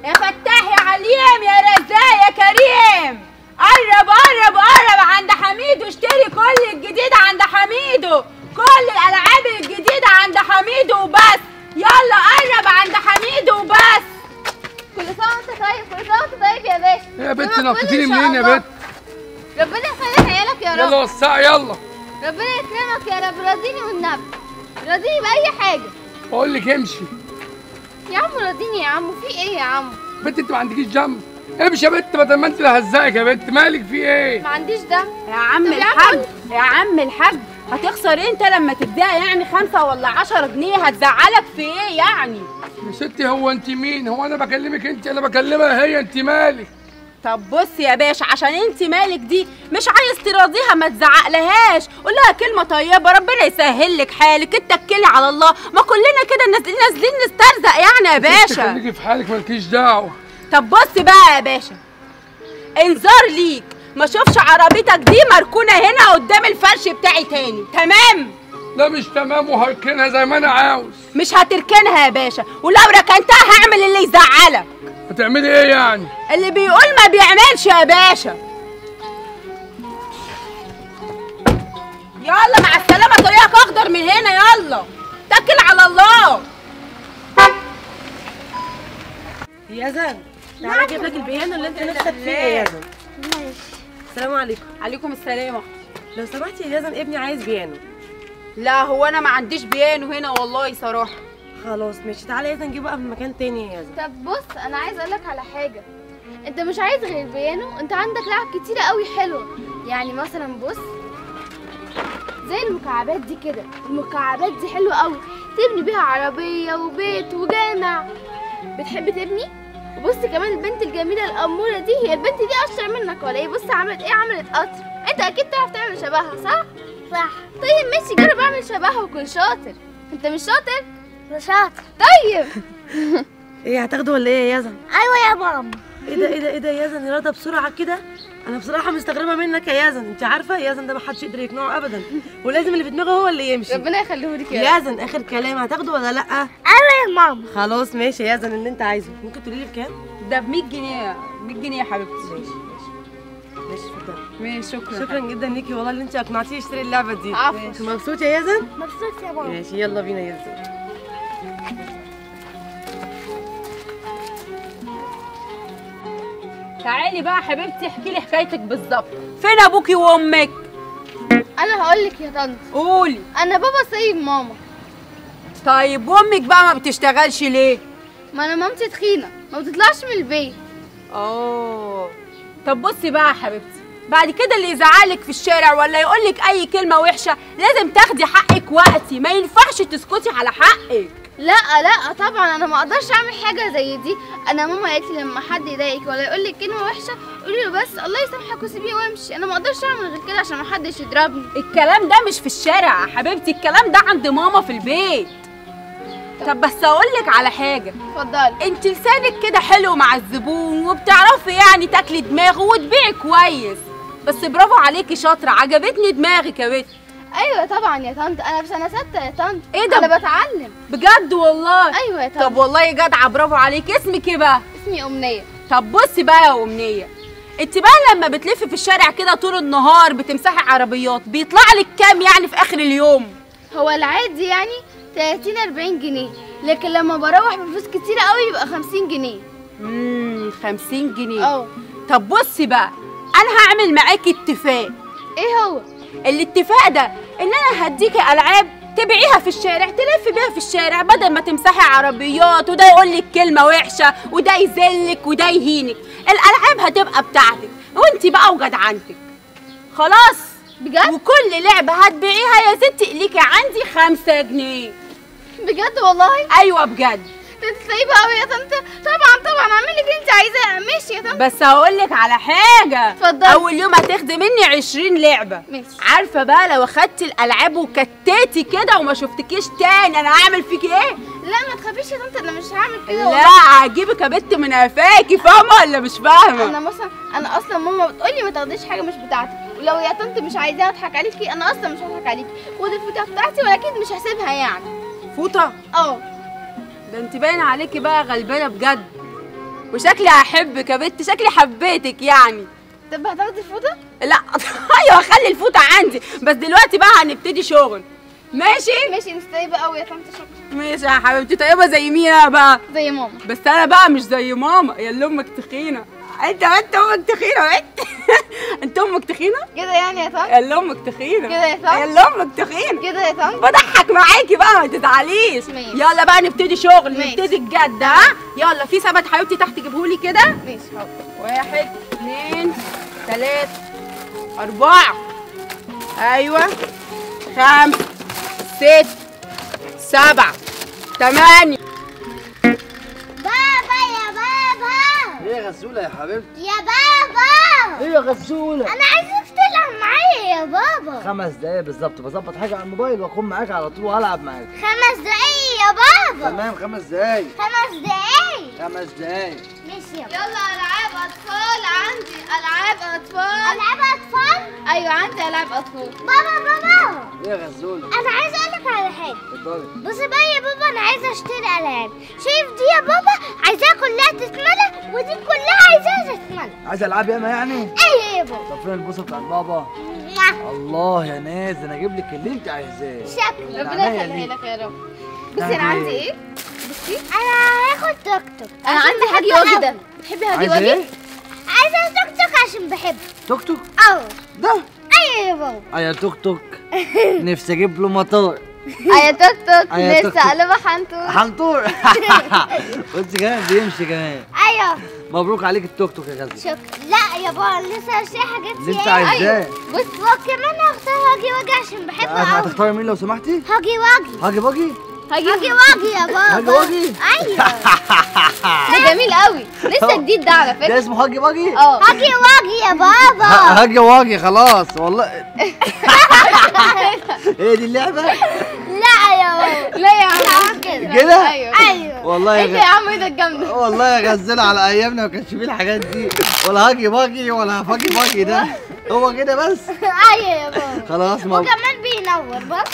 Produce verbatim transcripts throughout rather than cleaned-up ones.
يا فتاح يا عليم يا رزاق يا كريم، قرب قرب قرب عند حميد واشتري كل الجديد عند حميدو، كل الالعاب الجديده عند حميدو وبس. يلا قرب عند حميدو وبس. كل سنه وانت طيب، كل سنه وانت طيب يا باشا. يا بنت نطيتيني منين يا بنت؟ ربنا يخليك عيالك يا رب. يلا وسعي يلا. ربنا يكرمك يا رب، راضيني والنبي، راضيني باي حاجه. بقول لك امشي يا عم راضيني يا عم، في ايه يا عم؟ بنت انت ما عندكيش دم. امشي يا بنت بدل ما انت اللي هزقك يا بنت، مالك في ايه؟ ما عنديش دم يا عم الحاج، يا عم الحاج هتخسر انت لما تديها يعني خمسة ولا عشرة جنيه؟ هتزعلك في ايه يعني؟ يا ستي هو انت مين؟ هو انا بكلمك انت؟ انا بكلمها هي، انت مالك؟ طب بص يا باشا، عشان انت مالك دي مش عايز تراضيها ما تزعقلهاش، قول لها كلمه طيبه ربنا يسهل لك حالك، اتكلي على الله، ما كلنا كده نازلين نازلين نسترزق يعني يا باشا. خليكي في حالك مالكيش دعوه. طب بص بقى يا باشا، انذار ليك، ما اشوفش عربيتك دي مركونه هنا قدام الفرش بتاعي تاني، تمام؟ لا مش تمام، وهركنها زي ما انا عاوز. مش هتركنها يا باشا، ولو ركنتها هعمل اللي يزعلك. هتعملي ايه يعني؟ اللي بيقول ما بيعملش يا باشا. يلا مع السلامة، طريقك اخضر من هنا، يلا اتكل على الله. يزن تعالى اجيب لك البيانو اللي انت نفسك فيه يا يزن. ماشي. السلام عليكم. عليكم السلام يا اختي. لو سمحتي يا يزن ابني عايز بيانو. لا هو انا ما عنديش بيانو هنا والله صراحة. خلاص ماشي، تعالى يا يزن نجيبه بقى من مكان تاني يا يزن. طب بص انا عايز اقول لك على حاجه، انت مش عايز غير البيانو، انت عندك لعب كتيره قوي حلوه، يعني مثلا بص زي المكعبات دي كده، المكعبات دي حلوه قوي، تبني بيها عربيه وبيت وجامع. بتحب تبني؟ وبص كمان البنت الجميله الاموره دي، هي البنت دي اشطر منك ولا ايه؟ بص عملت ايه، عملت قطر، انت اكيد تعرف تعمل شبهها صح؟ صح. طيب ماشي جرب اعمل شبهها وكن شاطر. انت مش شاطر؟ مش شاطر. طيب ايه هتاخده ولا ايه يا يزن؟ ايوه يا ماما. ايه ده ايه ده ايه ده يا يزن، رضا بسرعه كده؟ انا بصراحه مستغربه منك يا يزن، انت عارفه يا يزن ده ما حدش يقدر يقنعه ابدا، ولازم اللي في دماغه هو اللي يمشي. ربنا يخليه لك يا يا يزن اخر كلام، هتاخده ولا لا؟ ايوه يا ماما. خلاص ماشي يا يزن اللي انت عايزه. ممكن تقولي لي بكام؟ ده ب مية جنيه، مية جنيه يا حبيبتي. ماشي ماشي ماشي اتفضلي. ماشي شكرا. شكرا جدا ليكي والله اللي انت اقنعتيني اشتري اللعبه دي. عفوا. مبسوط يا يزن؟ مبسوط يا ماما. ماشي يلا بينا يا يزن. تعالي بقى يا حبيبتي احكي لي حكايتك بالظبط، فين ابوكي وامك؟ انا هقول لك يا طنط، قولي. انا بابا سايب ماما. طيب وامك بقى ما بتشتغلش ليه؟ ما انا مامتي تخينه ما بتطلعش من البيت. اه طب بصي بقى يا حبيبتي، بعد كده اللي يزعلك في الشارع ولا يقولك اي كلمه وحشه لازم تاخدي حقك وقتي، ما ينفعش تسكتي على حقك. لا لا طبعا انا ما اقدرش اعمل حاجه زي دي، انا ماما قالت لي لما حد يضايقك ولا يقول لك كلمه وحشه قولي له بس الله يسامحك وسيبيه وامشي، انا ما اقدرش اعمل غير كده عشان ما حدش يضربني. الكلام ده مش في الشارع يا حبيبتي، الكلام ده عند ماما في البيت. طب بس اقولك على حاجه. اتفضلي. انت لسانك كده حلو مع الزبون وبتعرفي يعني تاكلي دماغه وتبيعي كويس، بس برافو عليكي شاطره، عجبتني دماغك يا بنت. ايوه طبعا يا طنط، انا في سنه سته يا طنط. ايه ده؟ انا بتعلم بجد والله؟ ايوه يا طنط. طب والله جدعه برافو عليكي. اسمك ايه بقى؟ اسمي امنيه. طب بصي بقى يا امنيه، انت بقى لما بتلفي في الشارع كده طول النهار بتمسحي عربيات بيطلع لك كام يعني في اخر اليوم؟ هو العادي يعني تلاتين اربعين جنيه، لكن لما بروح بفلوس كتيره قوي يبقى خمسين جنيه. امم خمسين جنيه. اه. طب بصي بقى، انا هعمل معاكي اتفاق. ايه هو؟ الاتفاق ده ان انا هديكي العاب تبيعيها في الشارع، تلفي بيها في الشارع بدل ما تمسحي عربيات وده يقول لك كلمه وحشه وده يذلك وده يهينك. الالعاب هتبقى بتاعتك وانت بقى وجدعنتك. خلاص؟ بجد؟ وكل لعبه هتبيعيها يا ستي ليكي عندي خمسة جنيه. بجد والله؟ ايوه بجد. ده انت طيبه قوي يا طنط. طبعا طبعا اعمل لك اللي انت عايزاه. ماشي يا طنط. بس هقول لك على حاجه. اتفضلي. اول يوم هتاخدي مني عشرين لعبه. ماشي. عارفه بقى لو اخدتي الالعاب وكتيتي كده وما شفتكيش تاني انا هعمل فيكي ايه؟ لا ما تخافيش يا طنط، انا مش هعمل كده لا والله. هجيبك يا بت من قفاكي، فاهمه ولا مش فاهمه؟ انا مثلا انا اصلا ماما بتقولي ما تاخديش حاجه مش بتاعتك، ولو يا طنط مش عايزاها اضحك عليكي انا اصلا مش هضحك عليكي، خدي الفوطه بتاعتي واكيد مش هسيبها يعني. فوطه؟ اه. ده انت باين عليكي بقى غلبانه بجد. وشكلي هحبك يا بنت، شكلي حبيتك يعني. طب هتاخدي الفوطه؟ لا ايوه خلي الفوطه عندي، بس دلوقتي بقى هنبتدي شغل. ماشي ماشي. انت طيبه قوي يا طنط شكرا. ماشي يا حبيبتي. طيبه زي مين انا بقى؟ زي ماما. بس انا بقى مش زي ماما، يا اللي امك تخينه. انت انت امك تخينه انت انت امك تخينه كده يعني يا طنط؟ يا اللي امك تخينه كده يا طنط؟ يا اللي امك تخينه كده يا طنط؟ بضحك معاكي بقى ما تزعليش. ماشي. يلا بقى نبتدي شغل. ماشي. نبتدي الجد. ها يلا. في ثبت حبيبتي تحت جيبهولي كده. ماشي حاضر. واحد اتنين تلاتة أربعة أيوة خمسة ست سبعة تمانية. بابا يا بابا. ايه يا غزوله يا حبيبتي؟ يا بابا ايه يا غزوله؟ انا عايزك تلعب معايا يا بابا. خمس دقايق بالظبط بظبط حاجه على الموبايل واكون معاك على طول وهلعب معاك. خمس دقايق يا بابا. تمام خمس دقايق. خمس دقايق خمس دقايق. ماشي يا بابا. يلا العاب اطفال. عندي العاب اطفال. العاب اطفال. ايوه عندي العاب اطفال. بابا بابا ايه يا غزوله؟ انا عايزه اقول لك على حاجه. اتفضلي. بص بقى يا بابا، انا عايزه اشتري العاب. شايف دي يا بابا؟ عايزاها كلها تتملى، ودي كلها عايزاها تتملى. عايز العاب ياما يعني؟ ايوه يا بابا. طب فين البوصه بتاعت بابا؟ الله يا ناس انا اجيب لك اللي انت عايزاه. شكرا. ربنا يخليها لك يا رب. بصي انا عندي ايه؟ بصي انا هاخد توك توك. انا عشان عندي بحب هاجي واجي أوي. ده. بتحبي هاجي عايزه واجي؟ ايه؟ عايزه توك توك عشان بحبه. توك توك؟ اه ده؟ ايوه يا بابا. ايوه توك توك. نفسي اجيب له موتور. ايوه توك توك. أيوة توك لسه توك. قلبه حنطور. حنطور. بص كمان بيمشي كمان. ايوه مبروك عليك التوك توك يا غزه. شكرا. لا يا بابا لسه هشتري حاجات اللي انت فيها. عايزاه. بص وكمان هختار هاجي واجي عشان بحبه قوي. هتختاري مين لو سمحتي؟ هاجي واجي. هاجي باجي؟ هاجي هاجي واجي يا بابا. هاجي واجي؟ ايوه. ده جميل قوي. لسه جديد ده على ده فكره. اسمه هاجي باجي؟ اه هاجي واجي يا بابا. هاجي واجي خلاص والله. ايه دي اللعبة؟ لا يا بابا. لا يا عم كده. كده؟ ايوه ايوه. والله انت يا يا عم ايدك جامده. غ... والله يا غزالة على ايامنا ما كانش فيه الحاجات دي، ولا هاجي باجي ولا فاجي باجي ده، هو كده بس. ايوه يا بابا. خلاص مبروك. وكمان بينور بص.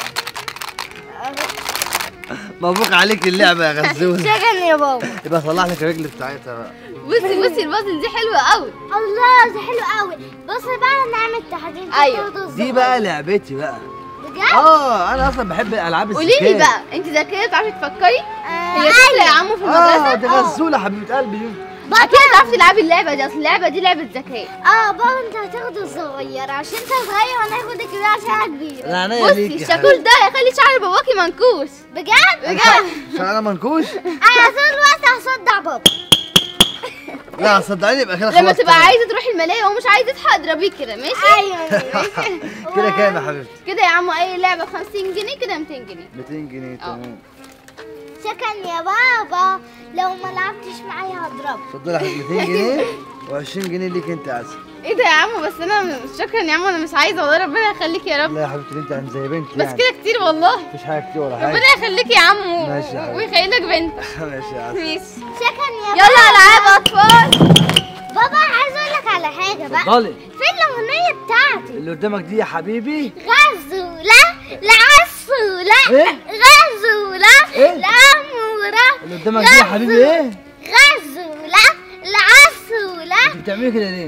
مبروك عليك اللعبة يا غزولة. شكرا يا بابا. يبقى طلع لك الرجل بتاعتها بقى. بصي بصي البازل دي حلوه قوي. الله دي حلوه قوي. بص بقى نعمل تحديد. أيوة. دي بقى لعبتي بقى. بجد؟ اه انا اصلا بحب الالعاب الذكيه. قولي لي بقى انت ذكيه بتعرفي تفكري؟ آه، هي طفله يا عمو في المدرسه. اه دي غزولة حبيبة قلبي دي. اكيد تعرفي تلعبي اللعبه دي، اصل اللعبه دي لعبه ذكاء. اه بابا انت هتاخد الصغير عشان انت صغير وانا هاخد الكبير عشان انا كبير. لا عينيا بصي ليك يا الشاكول ده هيخلي شعر باباكي منكوش. بجد؟ بجد. عشان انا منكوش. انا طول الوقت هصدع بابا. لا صدقني يبقى كده خلاص. لما تبقى تمام. عايزه تروحي الملاهي ومش عايزه تضحك اضربيه كده ماشي؟ ايوه كده كام يا حبيبتي؟ كده يا عمو اي لعبه ب خمسين جنيه كده ميتين جنيه. ميتين جنيه اه. تمام. شكرا يا بابا، لو ما لعبتش معايا هضربك. اتفضلي يا حبيبتي ميتين جنيه وعشرين جنيه ليك انت يا عسل. ايه ده يا عمو؟ بس انا مش شكرا يا عمو، انا مش عايزه والله، ربنا يخليك يا رب. لا يا حبيبتي انت عم زي بنتي بس يعني. كده كتير والله. مفيش حاجه كتير ولا حاجه. ربنا يخليك يا عمو ماشي يا حبيبي. ويخليلك بنت. ماشي يا عسل. ماشي. شكرا يا يلا العاب اطفال. بابا. عايزه اقول لك على حاجه بقى. اتفضلي. فين الاغنيه بتاعتي؟ اللي قدامك دي يا حبيبي. غزوله لعسوله. ايه؟ غزوله إيه؟ لاموره. اللي قدامك دي يا حبيبي ايه؟ غزوله لعسوله. انت بتعملي كده ليه؟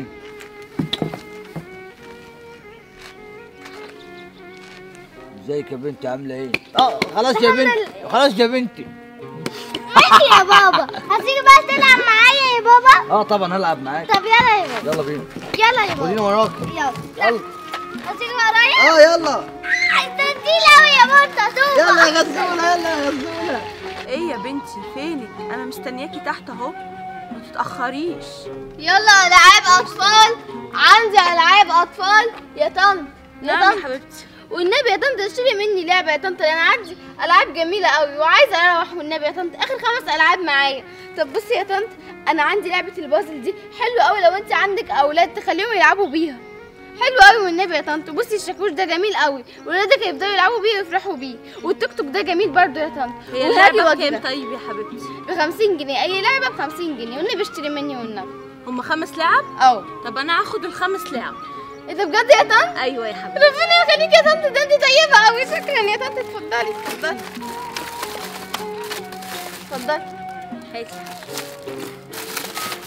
ازيك يا بنتي عامله ايه؟ اه خلاص يا بنتي خلاص يا بنتي. ماشي يا بابا. هتيجي بقى تلعب معايا يا بابا؟ اه طبعا هلعب معاك. طب يلا يا بابا. يلا بينا. يلا يا خديني بابا. وراك. يلا. يلا. هتيجي ورايا؟ اه يلا. انت تقيل قوي يا بابا. انت هتقع. يلا يا غزوله يلا يا غزوله. ايه يا بنتي فينك؟ انا مستنياكي تحت اهو، ما تتاخريش. يلا العاب اطفال. عندي العاب اطفال يا طنط. يا نعم يا طنط حبيبتي. والنبي يا طنط اشتري مني لعبه يا طنط، انا عندي العاب جميله قوي وعايزه اروح والنبي يا طنط، اخر خمس العاب معايا. طب بصي يا طنط انا عندي لعبه البازل دي حلوه قوي، لو انت عندك اولاد تخليهم يلعبوا بيها، حلو قوي والنبي يا طنط. بصي الشاكوش ده جميل قوي ولادك يبداوا يلعبوا بيه ويفرحوا بيه، والتوك توك ده جميل برضو يا طنط. هي وهاجي اللعبه واجي بكام ده طيب يا حبيبتي؟ ب خمسين جنيه، اي لعبه ب خمسين جنيه والنبي اشتري مني والنبي. هم خمس لعب؟ اه. طب انا هاخد الخمس لعب. ايه ده بجد يا طنط؟ ايوه يا حبيبتي. ربنا يخليك يا طنط، ده انت طيبه قوي. شكرا يا طنط. اتفضلي اتفضلي اتفضلي. هاتي.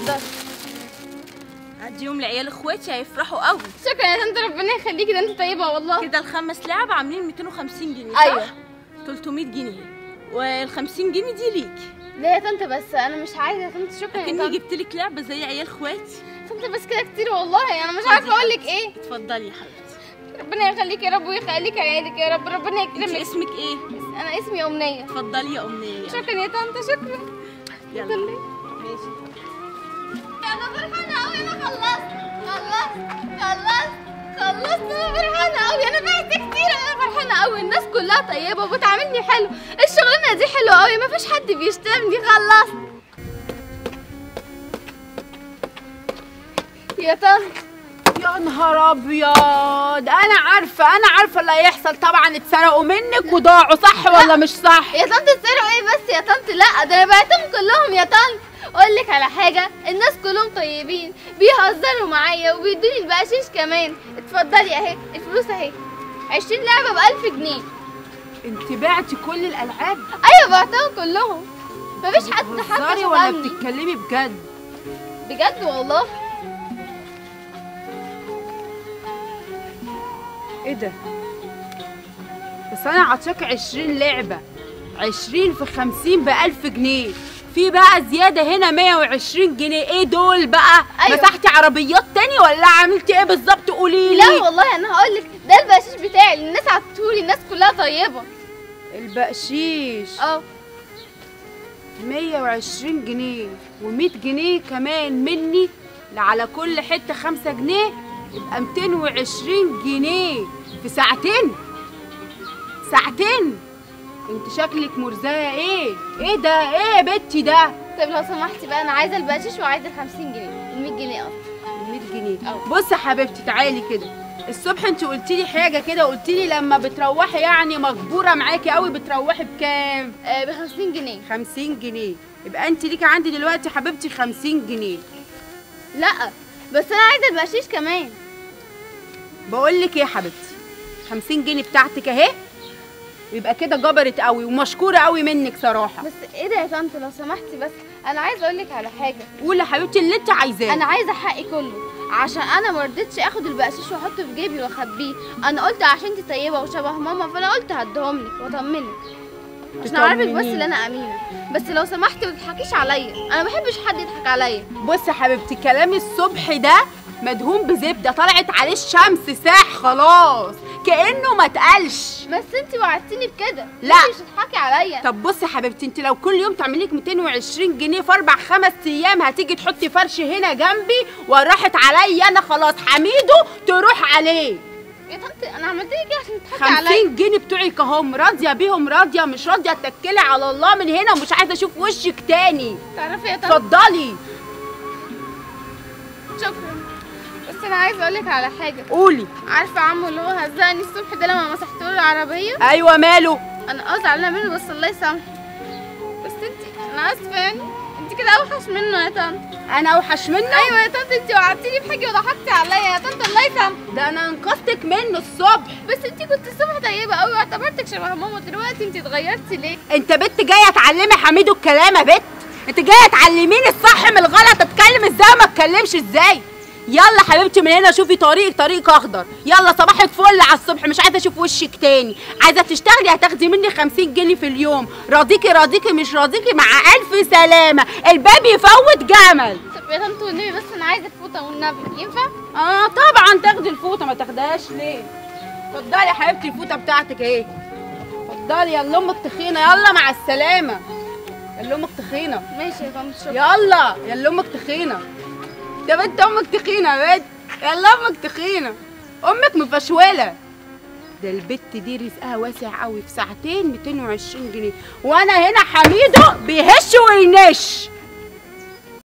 اتفضلي. اديهم لعيال اخواتي هيفرحوا قوي. شكرا يا طنط، ربنا يخليكي، ده انت طيبه والله. كده الخمس لعب عاملين مئتين وخمسين جنيه صح؟ ايوه. تلتمية جنيه وال خمسين جنيه دي ليكي. لا يا طنط بس انا مش عايزه يا طنط. شكرا يا كني طنط. جبت لك لعبه زي عيال اخواتي. طنط بس كده كتير والله، انا مش عارفه اقول لك ايه. اتفضلي يا حبيبتي. ربنا يخليكي يا رب ويخليك عيالك يا رب، ربنا انت يكرمك. اسمك ايه؟ انا اسمي امنيه. اتفضلي يا امنيه. شكرا يا طنط، شكرا. يلا اتفضلي. ماشي. انا فرحانه قوي، انا خلصت خلصت خلصت خلصت انا فرحانه قوي، انا بعت كتير، انا فرحانه قوي. الناس كلها طيبه وبتعاملني حلو، الشغلانه دي حلوه قوي، مفيش حد بيشتمني. خلصت يا طنط. يا نهار ابيض، انا عارفه انا عارفه اللي هيحصل طبعا. اتسرقوا منك وضاعوا صح ولا مش صح؟ يا طنط اتسرقوا ايه بس يا طنط؟ لا ده انا بعتهم كلهم يا طنط. اقول لك على حاجه، الناس كلهم طيبين، بيهزروا معايا وبيدوني البقشيش كمان. اتفضلي اهي الفلوس اهي، عشرين لعبه بألف جنيه. انت بعتي كل الالعاب؟ ايوه بعتهم كلهم، مفيش حد حتى بتهزري ولا شغلني. بتتكلمي بجد؟ بجد والله. ايه ده؟ بس انا عطاك عشرين لعبه، عشرين في خمسين بألف جنيه، في بقى زياده هنا مية وعشرين جنيه. ايه دول بقى؟ أيوة. مسحتي عربيات تاني ولا عملتي ايه بالظبط؟ قولي لي. لا والله انا هقول لك، ده البقشيش بتاعي، الناس عطتهولي، الناس كلها طيبه. البقشيش اه مية وعشرين جنيه ومية جنيه كمان مني، على كل حته خمسة جنيه، يبقى ميتين وعشرين جنيه في ساعتين. ساعتين؟ انت شكلك مرزايه. ايه ايه ده؟ ايه يا بنتي ده؟ طب لو سمحتي بقى، انا عايزه البقشيش وعايزه ال خمسين جنيه، ال مية جنيه قصدي. مية جنيه. أه. بصي يا حبيبتي تعالي كده. الصبح انت قلتي لي حاجه كده، قلتي لي لما بتروحي يعني مجبوره معاكي قوي، بتروحي بكام؟ آه ب خمسين جنيه. خمسين جنيه. يبقى انت ليكي عندي دلوقتي يا حبيبتي خمسين جنيه. لا بس انا عايزه البقشيش كمان. بقول لك ايه يا حبيبتي، خمسين جنيه بتاعتك اهي، يبقى كده جبرت قوي ومشكوره قوي منك صراحه. بس ايه ده يا طنط لو سمحتي، بس انا عايزه اقول لك على حاجه. قولي يا حبيبتي اللي انت عايزاه. انا عايزه حقي كله، عشان انا ما رضيتش اخد البقشيش واحطه في جيبي واخبيه. انا قلت عشان انت طيبه وشبه ماما، فانا قلت هديهم لك واطمنك عشان اعرفك بس ان انا امينه. بس لو سمحتي ما تضحكيش عليا، انا ما بحبش حد يضحك عليا. بصي يا حبيبتي، كلامي الصبح ده مدهون بزبده، طلعت عليه الشمس ساح خلاص، كانه ما اتقالش. بس انت وعدتيني بكده. لا. انت مش هتضحكي عليا. طب بصي يا حبيبتي، انت لو كل يوم تعملي لك ميتين وعشرين جنيه في اربع خمس ايام، هتيجي تحطي فرش هنا جنبي وراحت عليا انا خلاص، حميده تروح عليه. يا طنط انا عملت لك ايه عشان تضحكي عليا؟ خمسين جنيه بتوعك اهم، راضيه بيهم؟ راضيه؟ مش راضيه اتكلي على الله من هنا ومش عايزه اشوف وشك تاني. تعرفي يا طنط، اتفضلي. شكرا. بس انا عايزه اقول لك على حاجه. قولي. عارفه عمو اللي هو هزقني الصبح ده لما مسحت له العربيه؟ ايوه ماله؟ انا اه زعلانه منه، بس الله يسامحه. بس انت، انا اسفه يعني، انت كده اوحش منه يا طنط. انا اوحش منه؟ ايوه يا طنط، انت وعدتيني بحاجه وضحكتي عليا يا طنط، الله يسامحك. ده انا انقذتك منه الصبح. بس انت كنت الصبح طيبه قوي واعتبرتك شبه ماما، دلوقتي انت اتغيرتي ليه؟ انت بنت جايه تعلمي حميدو الكلام يا بنت؟ انت جايه تعلميني الصح من الغلط، اتكلم ازاي وما اتكلمش ازاي؟ يلا حبيبتي من هنا شوفي طريقك طريق اخضر. يلا صباحك فل على الصبح، مش عايزه اشوف وشك تاني. عايزه تشتغلي هتاخدي مني خمسين جنيه في اليوم، راضيكي راضيكي مش راضيكي مع الف سلامه، الباب يفوت جمل. طب يا طنط والنبي بس انا عايزه الفوطه والنبي، ينفع؟ اه طبعا تاخدي الفوطه، ما تاخدهاش ليه؟ اتفضلي يا حبيبتي الفوطه بتاعتك اهي. اتفضلي يلا امك تخينه، يلا مع السلامه. يلا امك تخينه. ماشي يا طنط شكرا. يلا يلا امك تخينه. يا بنت امك تخينه يا بنت، يلا امك تخينه، امك مفشوله. ده البت دي رزقها واسع قوي، في ساعتين ميتين وعشرين جنيه، وانا هنا حميده بيهش وينش.